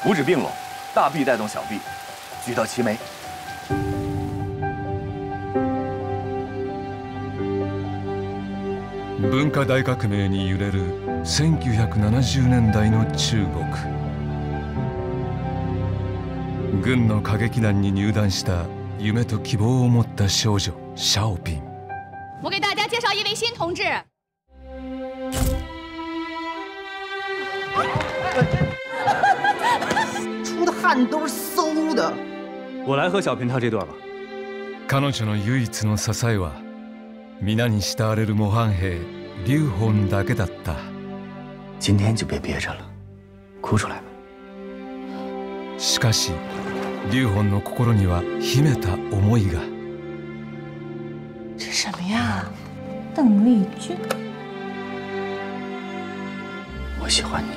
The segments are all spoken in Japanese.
五指并拢，大臂带动小臂，举到齐眉。 文化大革命に揺れる1970年代の中国。軍の歌劇団に入団した夢と希望を持った少女シャオピン。 我给大家介绍一位新同志。 出的汗都是馊的。 我来和小平唱这段吧。 彼女の唯一の支えは皆に慕われる模範兵劉本だけだった。 今天就别憋着了，哭出来吧。 しかし劉本の心には秘めた思いが。 这什么呀？邓丽君。 我喜欢你。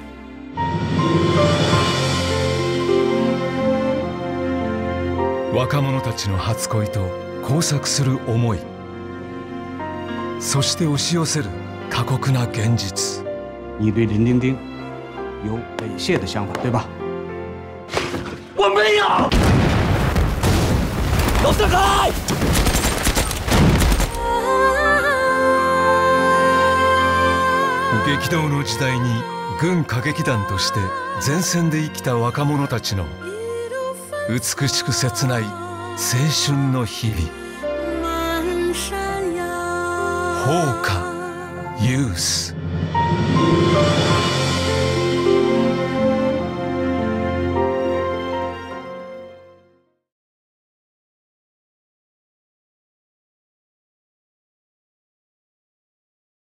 若者たちの初恋と交錯する思い、そして押し寄せる過酷な現実。 你对林丁丁有猥亵的想法，对吧？ 我没有。都散开！ 激動の時代に軍歌劇団として前線で生きた若者たちの美しく切ない青春の日々。放火。